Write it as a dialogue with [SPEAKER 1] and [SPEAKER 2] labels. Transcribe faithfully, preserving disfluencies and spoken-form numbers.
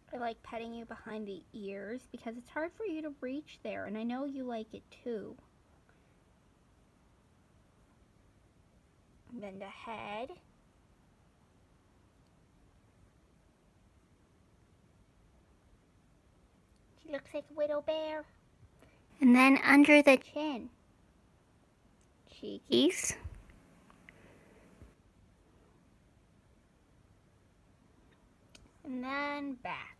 [SPEAKER 1] I like petting you behind the ears because it's hard for you to reach there, and I know you like it too. And then the head. She looks like a widow bear. And then under the chin. Cheekies. And then back.